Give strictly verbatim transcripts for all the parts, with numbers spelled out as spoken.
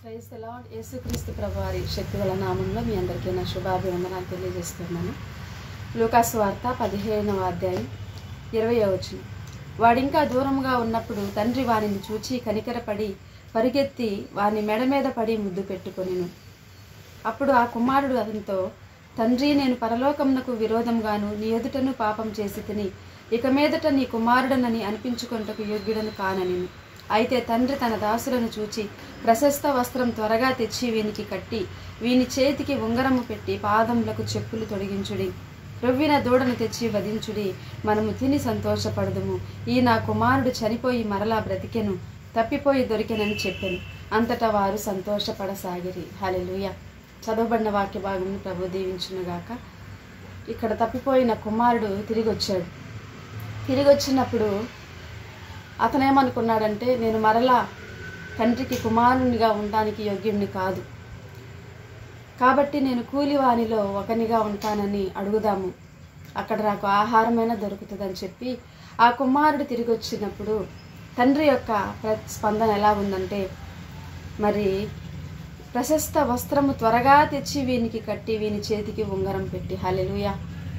Praise the lord. యేసుక్రీస్తు ప్రభువారి శక్తిగల నామంలో మీ అందరికీ నా శుభాభివందనాలు తెలియజేస్తున్నాను. లూకాసు వార్త పదిహేనవ అధ్యాయం ఇరవైవ వచనం. వాడింకా దూరంగా ఉన్నప్పుడు తండ్రి వానిని చూచి కనికరపడి పరిగెత్తి వాని మెడ మీద పడి ముద్దు పెట్టుకొనెను. అప్పుడు ఆ కుమారుడు అతనితో, తండ్రి, నేను పరలోకమునకు విరోధంగాను నీ ఎదుటను పాపం చేసి తిని ఇక మీదట నీ కుమారుడనని అనిపించుకొనుటకు యోగ్యుడను కాననెను. అయితే తండ్రి తన దాసులను చూచి, ప్రశస్త వస్త్రం త్వరగా తెచ్చి వీనికి కట్టి వీని చేతికి ఉంగరము పెట్టి పాదములకు చెప్పులు తొడిగించుడి, రొవ్విన దూడను తెచ్చి వధించుడి, మనము తిని సంతోషపడదుము. ఈ నా కుమారుడు చనిపోయి మరలా బ్రతికెను, తప్పిపోయి దొరికెనని చెప్పెను. అంతటా వారు సంతోషపడసాగిరి. హల్లెలూయా. చదవబడిన వాక్య భాగం ప్రభు దీవించునుగాక. ఇక్కడ తప్పిపోయిన కుమారుడు తిరిగి వచ్చాడు. తిరిగి వచ్చినప్పుడు అతనేమనుకున్నాడంటే, నేను మరలా తండ్రికి కుమారునిగా ఉండడానికి యోగ్యుడిని కాదు, కాబట్టి నేను కూలివానిలో ఒకనిగా ఉంటానని అడుగుదాము, అక్కడ నాకు ఆహారమైనా దొరుకుతుందని చెప్పి ఆ కుమారుడు తిరిగి వచ్చినప్పుడు తండ్రి యొక్క స్పందన ఎలా ఉందంటే, మరి ప్రశస్త వస్త్రము త్వరగా తెచ్చి వీనికి కట్టి వీని చేతికి ఉంగరం పెట్టి. హల్లెలూయా.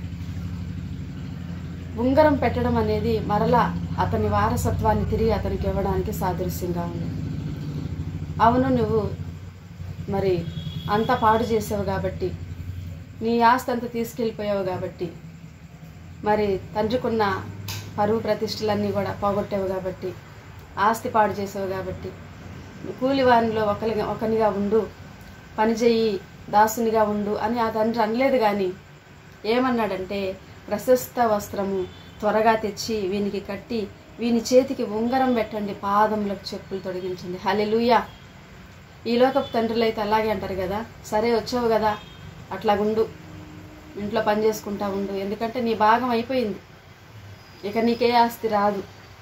ఉంగరం పెట్టడం అనేది మరలా అతని వారసత్వాన్ని తిరిగి అతనికి ఇవ్వడానికి సాదృశ్యంగా ఉంది. అవును, నువ్వు మరి అంతా పాడు చేసావు కాబట్టి, నీ ఆస్తి అంతా తీసుకెళ్ళిపోయావు కాబట్టి, మరి తండ్రికున్న పరువు ప్రతిష్టలన్నీ కూడా పోగొట్టావు కాబట్టి, ఆస్తి పాడు చేసావు కాబట్టి, కూలివానిలో ఒకరిగా ఒకనిగా ఉండు, పనిచేయి, దాసునిగా ఉండు అని ఆ తండ్రి అనలేదు. కానీ ఏమన్నాడంటే, ప్రశస్త వస్త్రము త్వరగా తెచ్చి వీనికి కట్టి వీని చేతికి ఉంగరం పెట్టండి, పాదములకు చెప్పులు తొడిగించండి. హల్లెలూయా. ఈ లోకపు తండ్రులు అయితే అలాగే అంటారు కదా, సరే వచ్చావు కదా అట్లాగుండు, ఇంట్లో పని చేసుకుంటా ఉండు, ఎందుకంటే నీ భాగం అయిపోయింది, ఇక నీకే ఆస్తి రాదు.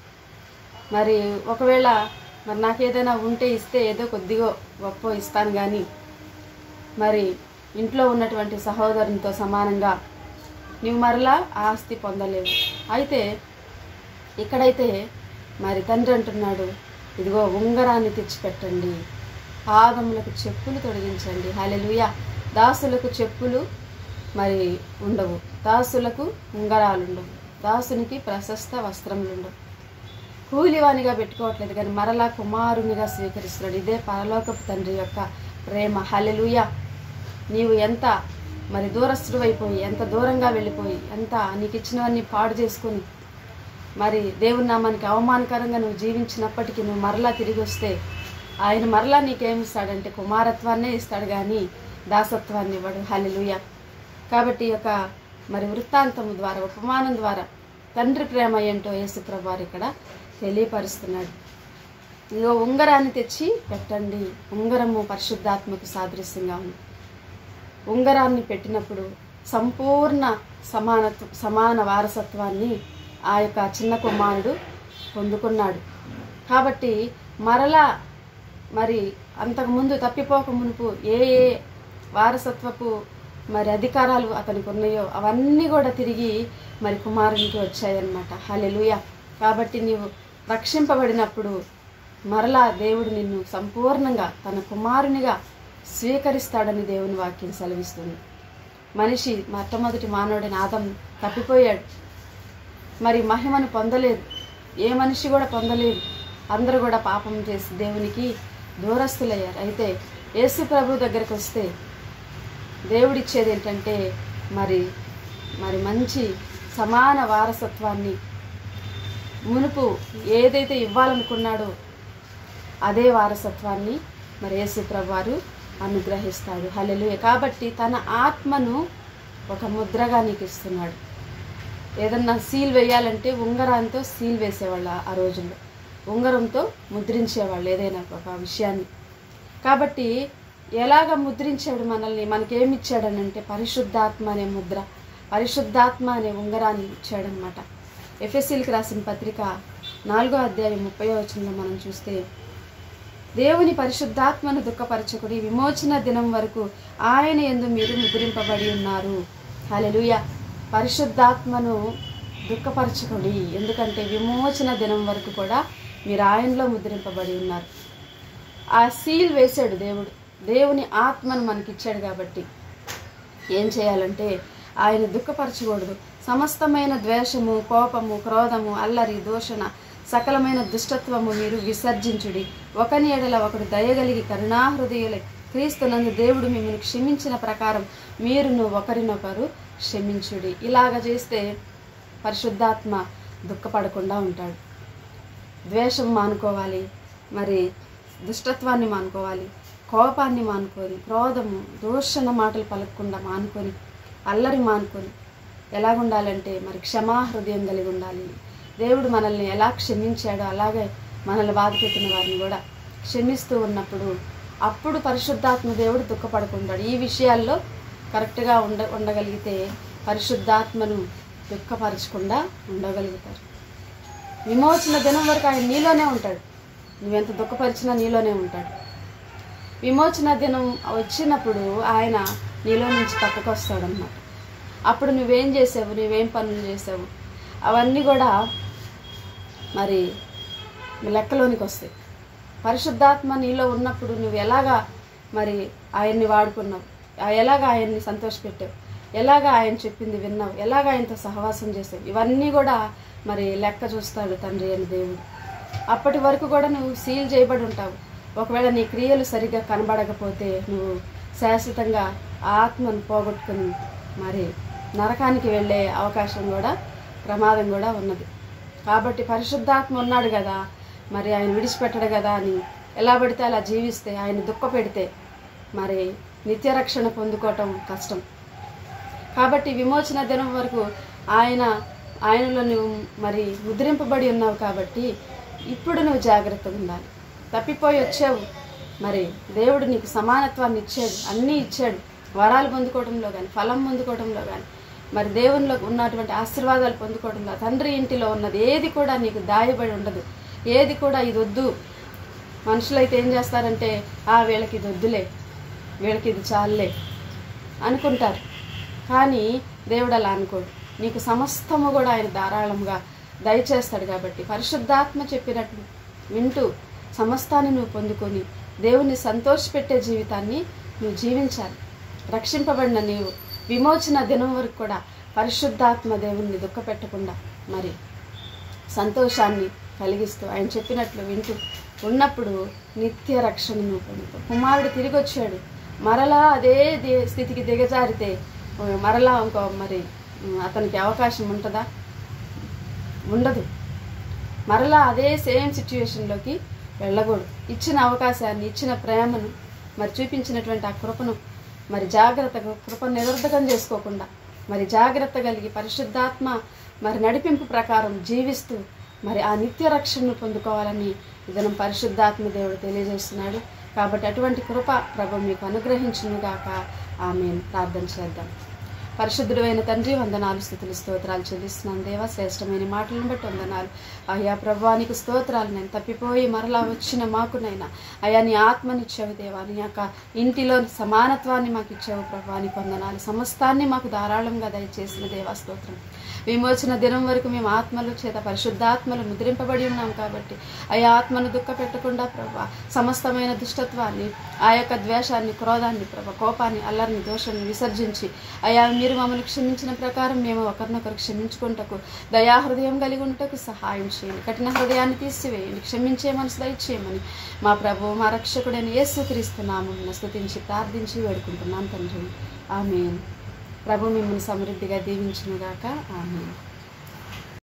మరి ఒకవేళ మరి నాకేదైనా ఉంటే ఇస్తే ఏదో కొద్దిగో గొప్ప ఇస్తాను, కానీ మరి ఇంట్లో ఉన్నటువంటి సహోదరునితో సమానంగా నీవు మరలా ఆస్తి పొందలేవు. అయితే ఇక్కడైతే మరి తండ్రి అంటున్నాడు, ఇదిగో ఉంగరాన్ని తెచ్చిపెట్టండి, పాదములకు చెప్పులు తొడిగించండి. హల్లెలూయా. దాసులకు చెప్పులు మరి ఉండవు, దాసులకు ఉంగరాలు ఉండవు, దాసునికి ప్రశస్త వస్త్రములు ఉండవు. కూలివానిగా పెట్టుకోవట్లేదు కానీ మరలా కుమారునిగా స్వీకరిస్తున్నాడు. ఇదే పరలోకపు తండ్రి యొక్క ప్రేమ. హల్లెలూయా. నీవు ఎంత మరి దూరస్తుడు అయిపోయి, ఎంత దూరంగా వెళ్ళిపోయి, ఎంత నీకు ఇచ్చినవన్నీ పాడు చేసుకొని మరి దేవుని నామానికి అవమానకరంగా నువ్వు జీవించినప్పటికీ నువ్వు మరలా తిరిగి వస్తే ఆయన మరలా నీకేమి ఇస్తాడంటే కుమారత్వాన్నే ఇస్తాడు, కానీ దాసత్వాన్ని ఇవ్వడు. హల్లెలూయా. కాబట్టి ఈ యొక్క మరి వృత్తాంతము ద్వారా, ఉపమానం ద్వారా తండ్రి ప్రేమ ఏంటో యేసు ప్రభువారు ఇక్కడ తెలియపరుస్తున్నాడు. ఇదిగో ఉంగరాన్ని తెచ్చి పెట్టండి. ఉంగరము పరిశుద్ధాత్మకు సాదృశ్యంగా ఉంది. ఉంగరాన్ని పెట్టినప్పుడు సంపూర్ణ సమానత్వ సమాన వారసత్వాన్ని ఆ యొక్క చిన్న కుమారుడు పొందుకున్నాడు. కాబట్టి మరలా మరి అంతకుముందు తప్పిపోక మునుపు ఏ ఏ వారసత్వపు మరి అధికారాలు అతనికి ఉన్నాయో అవన్నీ కూడా తిరిగి మరి కుమారునికి వచ్చాయన్నమాట. హల్లెలూయా. కాబట్టి నీవు రక్షింపబడినప్పుడు మరలా దేవుడు నిన్ను సంపూర్ణంగా తన కుమారునిగా స్వీకరిస్తాడని దేవుని వాక్యం సెలవిస్తుంది. మనిషి మొట్టమొదటి మానవుడైన ఆదాము తప్పిపోయాడు, మరి మహిమను పొందలేదు, ఏ మనిషి కూడా పొందలేదు, అందరూ కూడా పాపం చేసి దేవునికి దూరస్తులయ్యారు. అయితే యేసు ప్రభు దగ్గరికి వస్తే దేవుడిచ్చేది ఏంటంటే మరి మరి మంచి సమాన వారసత్వాన్ని, మునుపు ఏదైతే ఇవ్వాలనుకున్నాడో అదే వారసత్వాన్ని మరి యేసు ప్రభు వారు అనుగ్రహిస్తాడు. హల్లెలూయా. కాబట్టి తన ఆత్మను ఒక ముద్రగా నీకు ఇస్తున్నాడు. ఏదన్నా సీల్ వేయాలంటే ఉంగరంతో సీల్ వేసేవాళ్ళు ఆ రోజుల్లో, ఉంగరంతో ముద్రించేవాళ్ళు ఏదైనా ఒక విషయాన్ని. కాబట్టి ఎలాగ ముద్రించాడు మనల్ని, మనకేమిచ్చాడనంటే పరిశుద్ధాత్మ అనే ముద్ర, పరిశుద్ధాత్మ అనే ఉంగరాన్ని ఇచ్చాడనమాట. ఎఫెసీయులకు రాసిన పత్రిక నాలుగో అధ్యాయం ముప్పై వచనంలో మనం చూస్తే, దేవుని పరిశుద్ధాత్మను దుఃఖపరచకుడి, విమోచన దినం వరకు ఆయన యందు మీరు ముద్రింపబడి ఉన్నారు. హల్లెలూయా. పరిశుద్ధాత్మను ఆ సీల్ వేశాడు దేవుడు. దేవుని ఆత్మను మనకిచ్చాడు కాబట్టి ఏం చేయాలంటే ఆయన దుఃఖపరచకూడదు. సమస్తమైన ద్వేషము, కోపము, క్రోధము, అల్లరి, దూషణ, సకలమైన దుష్టత్వము మీరు విసర్జించుడి. ఒకని ఎడల ఒకడు దయగలిగి కరుణాహృదయులై క్రీస్తునందు దేవుడు మిమ్మల్ని క్షమించిన ప్రకారం మీరును ఒకరినొకరు క్షమించుడి. ఇలాగ చేస్తే పరిశుద్ధాత్మ దుఃఖపడకుండా ఉంటాడు. ద్వేషం మానుకోవాలి, మరి దుష్టత్వాన్ని మానుకోవాలి, కోపాన్ని మానుకొని, క్రోధము, దూషణ మాటలు పలకకుండా మానుకొని, అల్లరి మానుకొని ఎలాగుండాలంటే మరి క్షమాహృదయం కలిగి ఉండాలి. దేవుడు మనల్ని ఎలా క్షమించాడో అలాగే మనల్ని బాధ పెట్టిన వారిని కూడా క్షమిస్తూ ఉన్నప్పుడు అప్పుడు పరిశుద్ధాత్మ దేవుడు దుఃఖపడుకుంటాడు. ఈ విషయాల్లో కరెక్ట్గా ఉండ ఉండగలిగితే పరిశుద్ధాత్మను దుఃఖపరచకుండా ఉండగలుగుతారు. విమోచన దినం వరకు ఆయన నీలోనే ఉంటాడు. నువ్వెంత దుఃఖపరిచినా నీలోనే ఉంటాడు. విమోచన దినం వచ్చినప్పుడు ఆయన నీలో నుంచి పక్కకు వస్తాడన్నమాట. అప్పుడు నువ్వేం చేసావు, నువ్వేం పనులు చేసావు అవన్నీ కూడా మరి లెక్కలోనికి వస్తాయి. పరిశుద్ధాత్మ నీలో ఉన్నప్పుడు నువ్వు ఎలాగా మరి ఆయన్ని వాడుకున్నావు, ఎలాగా ఆయన్ని సంతోషపెట్టావు, ఎలాగా ఆయన చెప్పింది విన్నావు, ఎలాగా ఆయనతో సహవాసం చేసావు, ఇవన్నీ కూడా మరి లెక్క చూస్తాడు తండ్రి అని దేవుడు. అప్పటి వరకు కూడా నువ్వు సీల్ చేయబడి ఉంటావు. ఒకవేళ నీ క్రియలు సరిగ్గా కనబడకపోతే నువ్వు శాశ్వతంగా ఆత్మను పోగొట్టుకుని మరి నరకానికి వెళ్ళే అవకాశం కూడా ప్రమాదం కూడా ఉన్నది. కాబట్టి పరిశుద్ధాత్మ ఉన్నాడు కదా, మరి ఆయన విడిచిపెట్టడు కదా అని ఎలా పడితే అలా జీవిస్తే, ఆయన దుఃఖ పెడితే మరి నిత్య రక్షణ పొందుకోవటం కష్టం. కాబట్టి విమోచన దినం వరకు ఆయన ఆయనలో నువ్వు మరి ముద్రింపబడి ఉన్నావు. కాబట్టి ఇప్పుడు నువ్వు జాగ్రత్తగా ఉండాలి. తప్పిపోయి వచ్చావు, మరి దేవుడు నీకు సమానత్వాన్ని ఇచ్చాడు, అన్నీ ఇచ్చాడు. వరాలు పొందుకోవడంలో కానీ, ఫలం పొందుకోవడంలో కానీ, మరి దేవునిలో ఉన్నటువంటి ఆశీర్వాదాలు పొందుకోవడంలో, తండ్రి ఇంటిలో ఉన్నది ఏది కూడా నీకు దాయబడి ఉండదు. ఏది కూడా ఇది వద్దు. మనుషులైతే ఏం చేస్తారంటే ఆ వీళ్ళకి ఇది వద్దులే, వీళ్ళకి ఇది చాలులే అనుకుంటారు. కానీ దేవుడు అలా అనుకోడు. నీకు సమస్తము కూడా ఆయన ధారాళంగా దయచేస్తాడు. కాబట్టి పరిశుద్ధాత్మ చెప్పినట్లు వింటూ సమస్తాన్ని నువ్వు పొందుకొని దేవుణ్ణి సంతోషపెట్టే జీవితాన్ని నువ్వు జీవించాలి. రక్షింపబడిన నీవు విమోచన దినం వరకు కూడా పరిశుద్ధాత్మ దేవుణ్ణి దుఃఖపెట్టకుండా మరి సంతోషాన్ని కలిగిస్తూ ఆయన చెప్పినట్లు వింటూ ఉన్నప్పుడు నిత్య రక్షణ నువ్వు పొందుతావు. కుమారుడు తిరిగి వచ్చాడు, మరలా అదే స్థితికి దిగజారితే మరలా ఇంకో మరి అతనికి అవకాశం ఉంటుందా? ఉండదు. మరలా అదే సేమ్ సిచ్యువేషన్లోకి వెళ్ళకూడదు. ఇచ్చిన అవకాశాన్ని, ఇచ్చిన ప్రేమను, మరి చూపించినటువంటి ఆ కృపను మరి జాగ్రత్తగా, కృపను నిరర్ధకం చేసుకోకుండా మరి జాగ్రత్త కలిగి పరిశుద్ధాత్మ మరి నడిపింపు ప్రకారం జీవిస్తూ మరి ఆ నిత్య రక్షణను పొందుకోవాలని ఇదనం పరిశుద్ధాత్మ దేవుడు తెలియజేస్తున్నాడు. కాబట్టి అటువంటి కృప ప్రభు మీకు అనుగ్రహించునుగాక. ఆమేన్. ప్రార్థన చేద్దాం. పరిశుద్ధుడైన తండ్రి, వందనాలు, స్తుతులు, స్తోత్రాలు చెల్లిస్తున్నాను దేవా. శ్రేష్టమైన మాటలను బట్టి వందనాలు అయ్యా. ప్రభువానికి స్తోత్రాలు. నేను తప్పిపోయి మరలా వచ్చిన మాకునైనా అయ్యా నీ ఆత్మనిచ్చావు దేవా. నీ యొక్క ఇంటిలో సమానత్వాన్ని మాకు ఇచ్చావు ప్రభువానికి వందనాలు. సమస్తాన్ని మాకు ధారాళంగా దయచేసిన దేవా స్తోత్రం. విమోచన దినం వరకు మేము ఆత్మల చేత పరిశుద్ధాత్మలు ముద్రింపబడి ఉన్నాం. కాబట్టి అయ్యా ఆత్మను దుఃఖ పెట్టకుండా ప్రభా సమస్తమైన దుష్టత్వాన్ని, ఆ యొక్క ద్వేషాన్ని, క్రోధాన్ని, ప్రభా కోపాన్ని, అల్లరిని, దోషాన్ని విసర్జించి అయ్యా మీరు మమ్మల్ని క్షమించిన ప్రకారం మేము ఒకరినొకరు క్షమించుకుంటకు దయాహృదయం కలిగి ఉంటకు సహాయం చేయండి. కఠిన హృదయాన్ని తీసివేయండి. క్షమించే మనసు దయచేయమని మా ప్రభు, మా రక్షకుడైన యేసుక్రీస్తు నామమున స్తుతించి ప్రార్థించి వేడుకుంటున్నాం తండ్రి. ఆమేన్. ప్రభు మిమ్మల్ని సమృద్ధిగా దీవించునుగాక. ఆమేన్.